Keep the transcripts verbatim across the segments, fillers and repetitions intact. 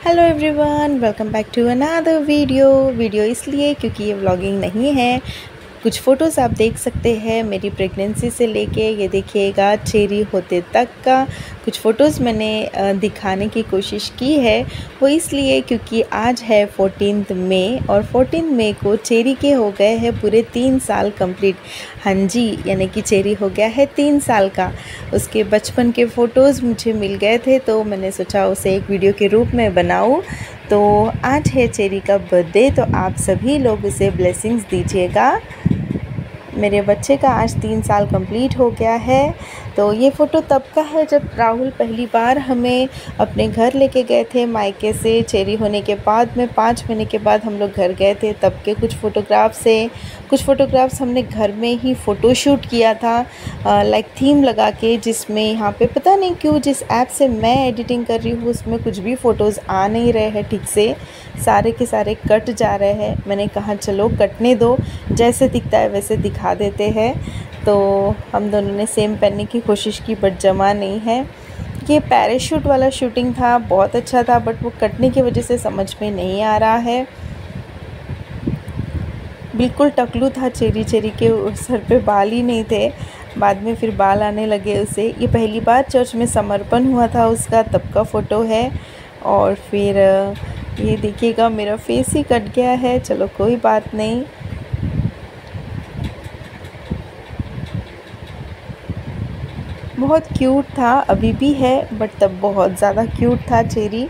Hello everyone, welcome back to another video video इसलिए क्योंकि ये व्लॉगिंग नहीं है। कुछ फ़ोटोज़ आप देख सकते हैं मेरी प्रेगनेंसी से लेके ये देखिएगा चेरी होते तक का कुछ फ़ोटोज़ मैंने दिखाने की कोशिश की है। वो इसलिए क्योंकि आज है फोर्टीन्थ मई और फोर्टीन मई को चेरी के हो गए हैं पूरे तीन साल कंप्लीट। हाँ जी, यानी कि चेरी हो गया है तीन साल का। उसके बचपन के फ़ोटोज़ मुझे मिल गए थे तो मैंने सोचा उसे एक वीडियो के रूप में बनाऊँ। तो आज है चेरी का बर्थडे, तो आप सभी लोग उसे ब्लेसिंग्स दीजिएगा। मेरे बच्चे का आज तीन साल कंप्लीट हो गया है। तो ये फ़ोटो तब का है जब राहुल पहली बार हमें अपने घर लेके गए थे मायके से। चेरी होने के बाद में पाँच महीने के बाद हम लोग घर गए थे, तब के कुछ फ़ोटोग्राफ्स से कुछ फ़ोटोग्राफ्स हमने घर में ही फ़ोटो शूट किया था लाइक थीम लगा के, जिसमें यहाँ पे पता नहीं क्यों जिस ऐप से मैं एडिटिंग कर रही हूँ उसमें कुछ भी फ़ोटोज़ आ नहीं रहे हैं ठीक से, सारे के सारे कट जा रहे हैं। मैंने कहा चलो कटने दो, जैसे दिखता है वैसे दिखा देते हैं। तो हम दोनों ने सेम पहनने की कोशिश की बट जमा नहीं है। ये पैराशूट वाला शूटिंग था, बहुत अच्छा था बट वो कटने की वजह से समझ में नहीं आ रहा है। बिल्कुल टकलू था चेरी चेरी के सर पे बाल ही नहीं थे, बाद में फिर बाल आने लगे उसे। ये पहली बार चर्च में समर्पण हुआ था उसका, तब का फ़ोटो है। और फिर ये देखिएगा मेरा फेस ही कट गया है, चलो कोई बात नहीं। बहुत क्यूट था, अभी भी है बट तब बहुत ज़्यादा क्यूट था चेरी।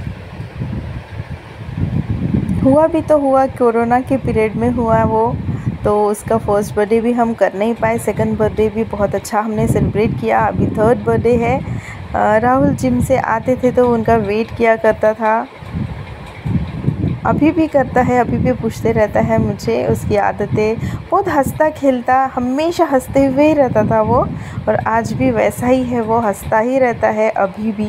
हुआ भी तो हुआ कोरोना के पीरियड में हुआ वो, तो उसका फर्स्ट बर्थडे भी हम कर नहीं पाए। सेकंड बर्थडे भी बहुत अच्छा हमने सेलिब्रेट किया। अभी थर्ड बर्थडे है। राहुल जिम से आते थे तो उनका वेट किया करता था, अभी भी करता है, अभी भी पूछते रहता है मुझे उसकी आदतें। बहुत हंसता खेलता, हमेशा हंसते हुए ही रहता था वो, और आज भी वैसा ही है, वो हंसता ही रहता है अभी भी।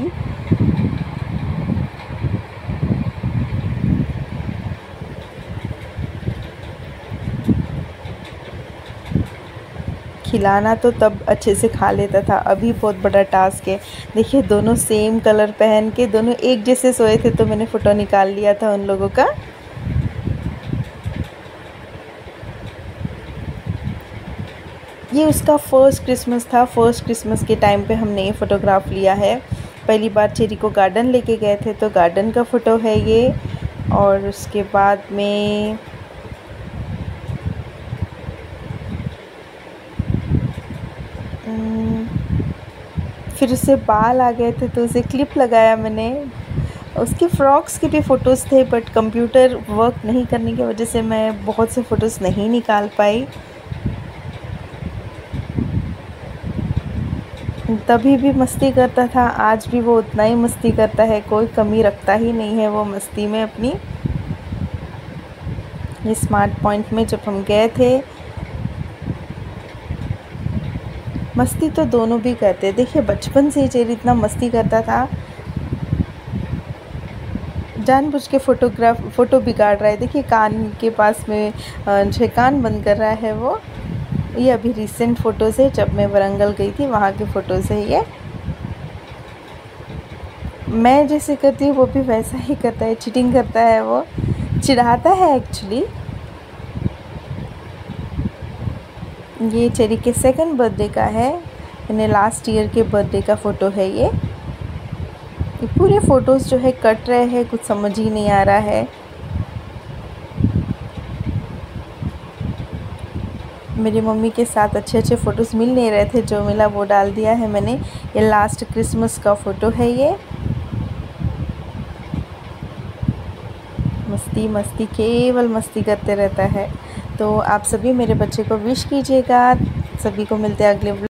खिलाना तो तब अच्छे से खा लेता था, अभी बहुत बड़ा टास्क है। देखिए दोनों सेम कलर पहन के दोनों एक जैसे सोए थे, तो मैंने फ़ोटो निकाल लिया था उन लोगों का। ये उसका फर्स्ट क्रिसमस था। फर्स्ट क्रिसमस के टाइम पे हमने ये फ़ोटोग्राफ लिया है। पहली बार चेरी को गार्डन लेके गए थे तो गार्डन का फ़ोटो है ये। और उसके बाद में फिर उसे बाल आ गए थे तो उसे क्लिप लगाया मैंने। उसके फ्रॉक्स के भी फ़ोटोज़ थे बट कंप्यूटर वर्क नहीं करने की वजह से मैं बहुत से फ़ोटोज़ नहीं निकाल पाई। तभी भी मस्ती करता था, आज भी वो उतना ही मस्ती करता है, कोई कमी रखता ही नहीं है वो मस्ती में अपनी। ये स्मार्ट पॉइंट में जब हम गए थे, मस्ती तो दोनों भी करते। देखिए बचपन से ही चेरी इतना मस्ती करता था, जानबूझ के फ़ोटोग्राफ फ़ोटो बिगाड़ रहा है। देखिए कान के पास में जो कान बंद कर रहा है वो। ये अभी रिसेंट फ़ोटोज़ है, जब मैं वरंगल गई थी वहाँ के फ़ोटोज़ है ये। मैं जैसे करती हूँ वो भी वैसा ही करता है, चीटिंग करता है वो, चिढ़ाता है एक्चुअली। ये चेरी के सेकंड बर्थडे का है, मैंने लास्ट ईयर के बर्थडे का फ़ोटो है ये। ये पूरे फ़ोटोज़ जो है कट रहे हैं, कुछ समझ ही नहीं आ रहा है। मेरी मम्मी के साथ अच्छे अच्छे फ़ोटोज़ मिल नहीं रहे थे, जो मिला वो डाल दिया है मैंने। ये लास्ट क्रिसमस का फ़ोटो है ये। मस्ती मस्ती केवल मस्ती करते रहता है। तो आप सभी मेरे बच्चे को विश कीजिएगा। सभी को मिलते हैं अगले